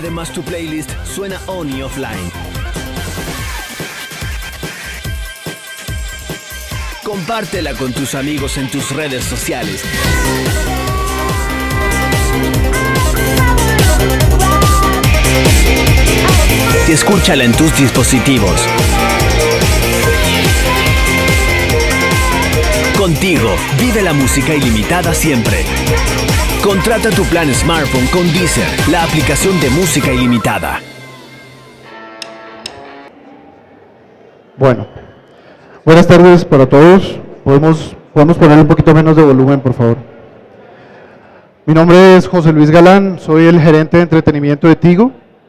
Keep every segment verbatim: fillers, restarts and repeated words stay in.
Además, tu playlist suena on y offline. Compártela con tus amigos en tus redes sociales. Y escúchala en tus dispositivos. Contigo, vive la música ilimitada siempre. Contrata tu plan smartphone con Deezer, la aplicación de música ilimitada. Bueno, buenas tardes para todos. Podemos, podemos poner un poquito menos de volumen, por favor. Mi nombre es José Luis Galán, soy el gerente de entretenimiento de Tigo.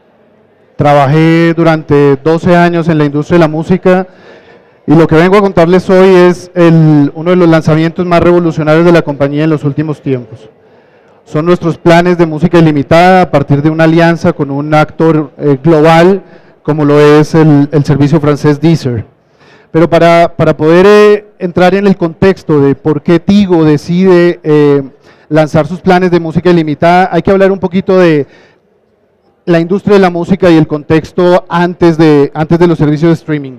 Trabajé durante doce años en la industria de la música y lo que vengo a contarles hoy es el, uno de los lanzamientos más revolucionarios de la compañía en los últimos tiempos. Son nuestros planes de música ilimitada a partir de una alianza con un actor eh, global como lo es el, el servicio francés Deezer. Pero para, para poder eh, entrar en el contexto de por qué Tigo decide eh, lanzar sus planes de música ilimitada, hay que hablar un poquito de la industria de la música y el contexto antes de, antes de los servicios de streaming.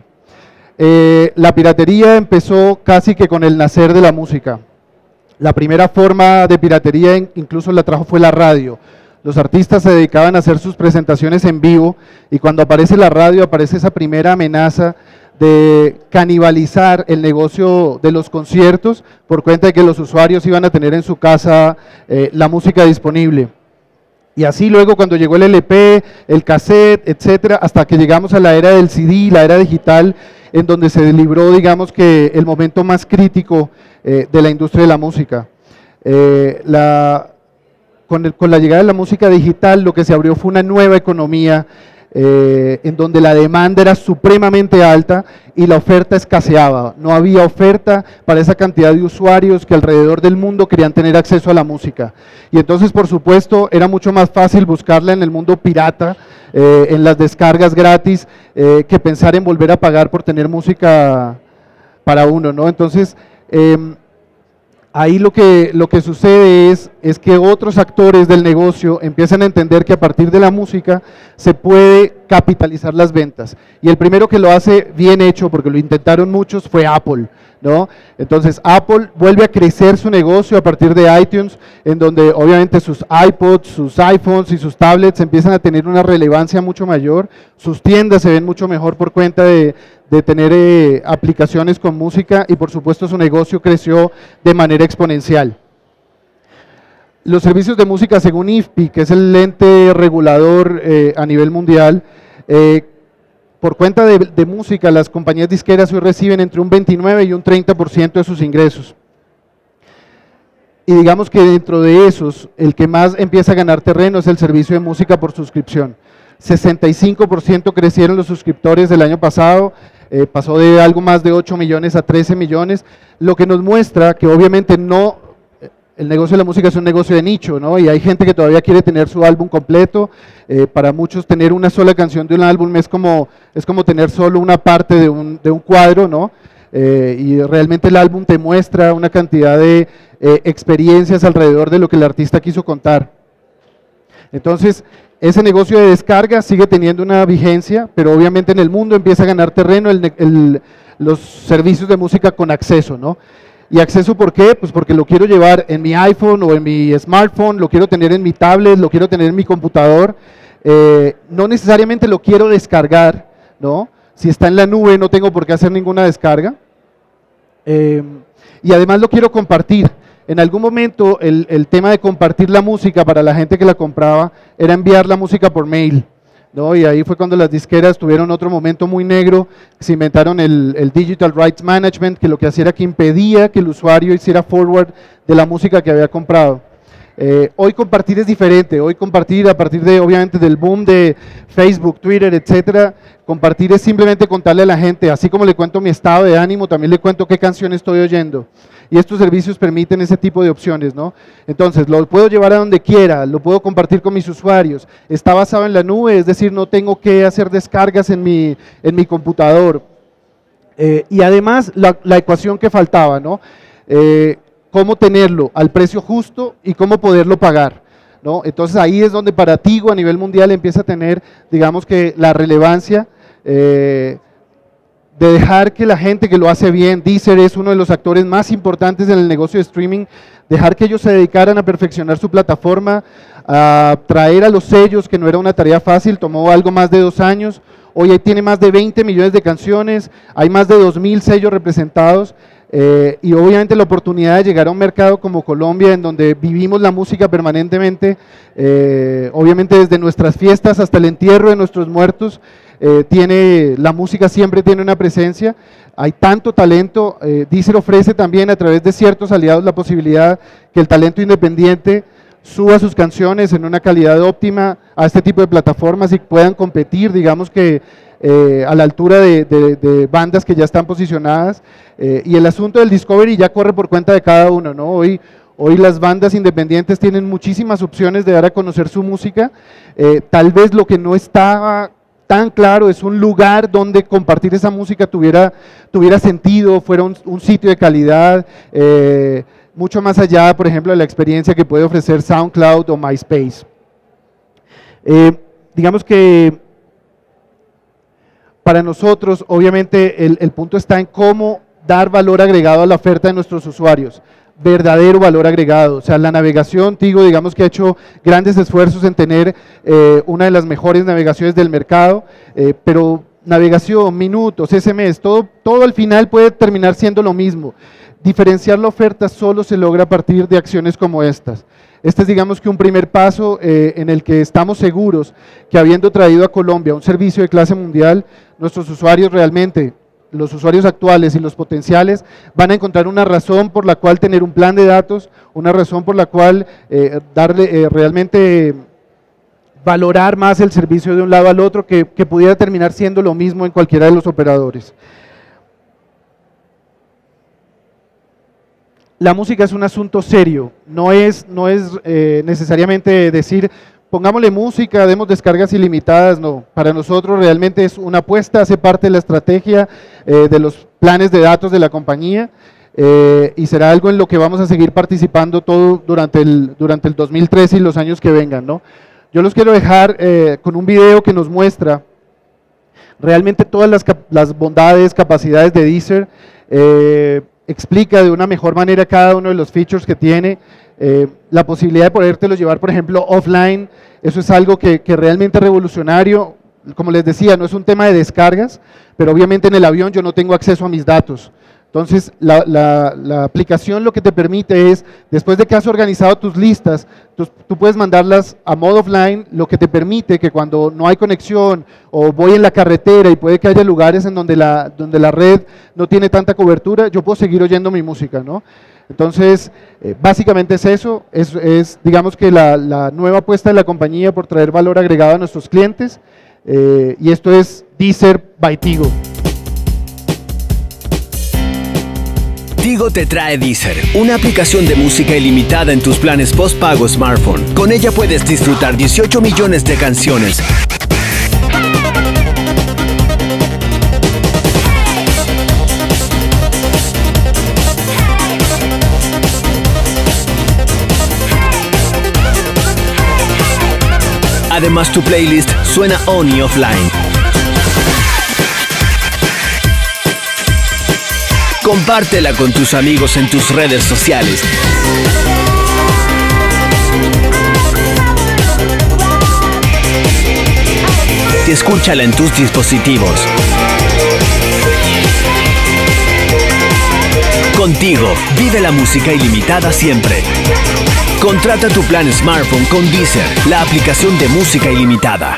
Eh, la piratería empezó casi que con el nacer de la música. La primera forma de piratería incluso la trajo fue la radio. Los artistas se dedicaban a hacer sus presentaciones en vivo y cuando aparece la radio aparece esa primera amenaza de canibalizar el negocio de los conciertos por cuenta de que los usuarios iban a tener en su casa eh, la música disponible. Y así luego cuando llegó el L P, el cassette, etcétera, hasta que llegamos a la era del C D, la era digital, en donde se libró, digamos que el momento más crítico eh, de la industria de la música. Eh, la, con, el, con la llegada de la música digital, lo que se abrió fue una nueva economía eh, en donde la demanda era supremamente alta y la oferta escaseaba. No había oferta para esa cantidad de usuarios que alrededor del mundo querían tener acceso a la música. Y entonces, por supuesto, era mucho más fácil buscarla en el mundo pirata, eh, en las descargas gratis, eh, que pensar en volver a pagar por tener música para uno, ¿no? Entonces, eh, ahí lo que, lo que sucede es, es que otros actores del negocio empiezan a entender que a partir de la música se puede capitalizar las ventas. Y el primero que lo hace bien hecho, porque lo intentaron muchos, fue Apple, ¿no? Entonces Apple vuelve a crecer su negocio a partir de iTunes, en donde obviamente sus iPods, sus iPhones y sus tablets empiezan a tener una relevancia mucho mayor, sus tiendas se ven mucho mejor por cuenta de, de tener eh, aplicaciones con música y por supuesto su negocio creció de manera exponencial. Los servicios de música según I F P I, que es el ente regulador eh, a nivel mundial, eh, por cuenta de, de música, las compañías disqueras hoy reciben entre un veintinueve y un treinta por ciento de sus ingresos. Y digamos que dentro de esos, el que más empieza a ganar terreno es el servicio de música por suscripción. sesenta y cinco por ciento crecieron los suscriptores del año pasado, eh, pasó de algo más de ocho millones a trece millones, lo que nos muestra que obviamente no, el negocio de la música es un negocio de nicho, ¿no? Y hay gente que todavía quiere tener su álbum completo, eh, para muchos tener una sola canción de un álbum es como, es como tener solo una parte de un, de un cuadro, ¿no? Eh, y realmente el álbum te muestra una cantidad de eh, experiencias alrededor de lo que el artista quiso contar. Entonces, ese negocio de descarga sigue teniendo una vigencia, pero obviamente en el mundo empieza a ganar terreno el, el, los servicios de música con acceso, ¿no? ¿Y acceso por qué? Pues porque lo quiero llevar en mi iPhone o en mi smartphone, lo quiero tener en mi tablet, lo quiero tener en mi computador, eh, no necesariamente lo quiero descargar, ¿no? Si está en la nube no tengo por qué hacer ninguna descarga, eh, y además lo quiero compartir. En algún momento el, el tema de compartir la música para la gente que la compraba era enviar la música por mail, ¿no? Y ahí fue cuando las disqueras tuvieron otro momento muy negro, se inventaron el, el Digital Rights Management, que lo que hacía era que impedía que el usuario hiciera forward de la música que había comprado. Eh, hoy compartir es diferente, hoy compartir a partir de, obviamente, del boom de Facebook, Twitter, etcétera, compartir es simplemente contarle a la gente, así como le cuento mi estado de ánimo, también le cuento qué canción estoy oyendo. Y estos servicios permiten ese tipo de opciones, ¿no? Entonces, lo puedo llevar a donde quiera, lo puedo compartir con mis usuarios, está basado en la nube, es decir, no tengo que hacer descargas en mi, en mi computador. Eh, y además, la, la ecuación que faltaba, ¿no? Eh, cómo tenerlo al precio justo y cómo poderlo pagar, ¿no? Entonces ahí es donde para Tigo a nivel mundial empieza a tener, digamos que la relevancia eh, de dejar que la gente que lo hace bien, Deezer es uno de los actores más importantes en el negocio de streaming, dejar que ellos se dedicaran a perfeccionar su plataforma, a traer a los sellos, que no era una tarea fácil, tomó algo más de dos años, hoy ahí tiene más de veinte millones de canciones, hay más de dos mil sellos representados, eh, y obviamente la oportunidad de llegar a un mercado como Colombia, en donde vivimos la música permanentemente, eh, obviamente desde nuestras fiestas hasta el entierro de nuestros muertos, Eh, tiene, la música siempre tiene una presencia, hay tanto talento, eh, Deezer ofrece también a través de ciertos aliados la posibilidad que el talento independiente suba sus canciones en una calidad óptima a este tipo de plataformas y puedan competir, digamos que eh, a la altura de, de, de bandas que ya están posicionadas, eh, y el asunto del discovery ya corre por cuenta de cada uno, ¿no? Hoy, hoy las bandas independientes tienen muchísimas opciones de dar a conocer su música, eh, tal vez lo que no estaba tan claro es un lugar donde compartir esa música tuviera, tuviera sentido, fuera un, un sitio de calidad, eh, mucho más allá, por ejemplo, de la experiencia que puede ofrecer SoundCloud o MySpace. Eh, digamos que para nosotros, obviamente, el, el punto está en cómo dar valor agregado a la oferta de nuestros usuarios, verdadero valor agregado, o sea, la navegación, Tigo, digamos que ha hecho grandes esfuerzos en tener eh, una de las mejores navegaciones del mercado, eh, pero navegación, minutos, ese eme ese, todo, todo al final puede terminar siendo lo mismo. Diferenciar la oferta solo se logra a partir de acciones como estas. Este es, digamos que un primer paso eh, en el que estamos seguros que habiendo traído a Colombia un servicio de clase mundial, nuestros usuarios realmente, los usuarios actuales y los potenciales van a encontrar una razón por la cual tener un plan de datos, una razón por la cual eh, darle eh, realmente valorar más el servicio de un lado al otro, que, que pudiera terminar siendo lo mismo en cualquiera de los operadores. La música es un asunto serio, no es, no es eh, necesariamente decir pongámosle música, demos descargas ilimitadas, no, para nosotros realmente es una apuesta, hace parte de la estrategia eh, de los planes de datos de la compañía eh, y será algo en lo que vamos a seguir participando todo durante el, durante el dos mil trece y los años que vengan, ¿no? Yo los quiero dejar eh, con un video que nos muestra realmente todas las, las bondades, capacidades de Deezer, eh, explica de una mejor manera cada uno de los features que tiene, eh, la posibilidad de podértelo llevar, por ejemplo, offline, eso es algo que, que realmente es revolucionario, como les decía, no es un tema de descargas, pero obviamente en el avión yo no tengo acceso a mis datos. Entonces, la, la, la aplicación lo que te permite es, después de que has organizado tus listas, tú, tú puedes mandarlas a modo offline, lo que te permite que cuando no hay conexión o voy en la carretera y puede que haya lugares en donde la, donde la red no tiene tanta cobertura, yo puedo seguir oyendo mi música, ¿no? Entonces, eh, básicamente es eso, es, es digamos que la, la nueva apuesta de la compañía por traer valor agregado a nuestros clientes, eh, y esto es Deezer by Tigo. Tigo te trae Deezer, una aplicación de música ilimitada en tus planes postpago smartphone. Con ella puedes disfrutar dieciocho millones de canciones. Además, tu playlist suena on y offline. Compártela con tus amigos en tus redes sociales. Y escúchala en tus dispositivos. Contigo, vive la música ilimitada siempre. Contrata tu plan smartphone con Deezer, la aplicación de música ilimitada.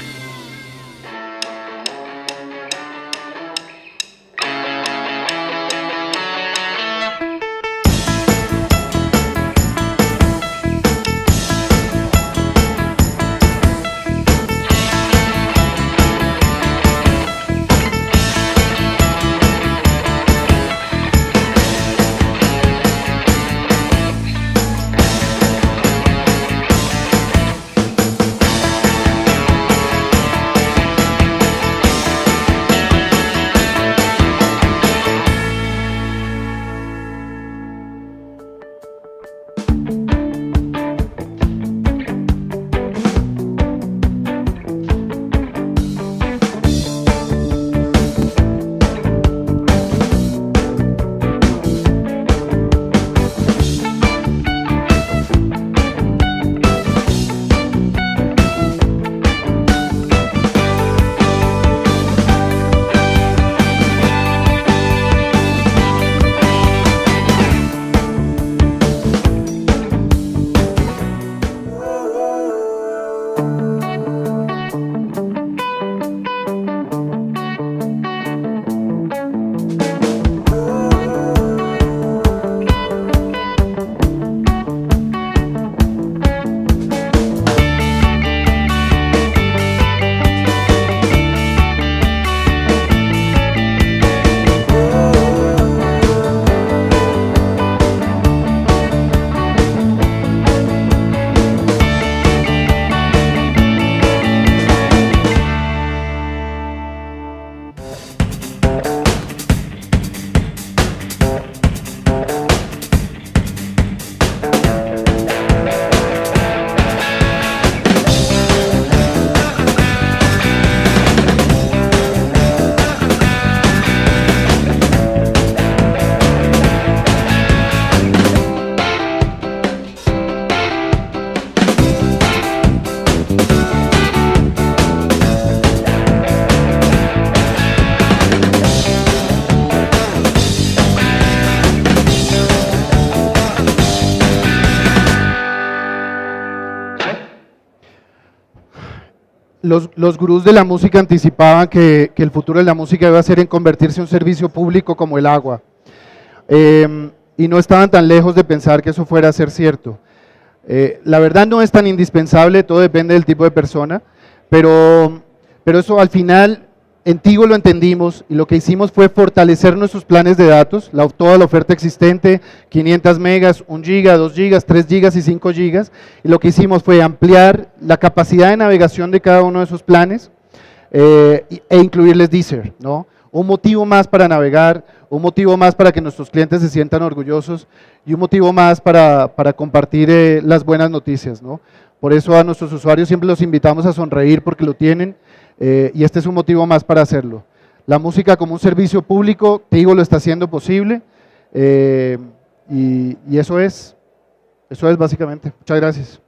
los, los gurús de la música anticipaban que, que el futuro de la música iba a ser en convertirse en un servicio público como el agua. Eh, y no estaban tan lejos de pensar que eso fuera a ser cierto. Eh, la verdad no es tan indispensable, todo depende del tipo de persona, pero, pero eso al final en Tigo lo entendimos y lo que hicimos fue fortalecer nuestros planes de datos, la, toda la oferta existente, quinientos megas, un giga, dos gigas, tres gigas y cinco gigas, y lo que hicimos fue ampliar la capacidad de navegación de cada uno de esos planes eh, e incluirles Deezer, ¿no? Un motivo más para navegar, un motivo más para que nuestros clientes se sientan orgullosos y un motivo más para, para compartir eh, las buenas noticias, ¿no? Por eso a nuestros usuarios siempre los invitamos a sonreír porque lo tienen eh, y este es un motivo más para hacerlo. La música como un servicio público, Tigo lo está haciendo posible eh, y, y eso es, eso es básicamente. Muchas gracias.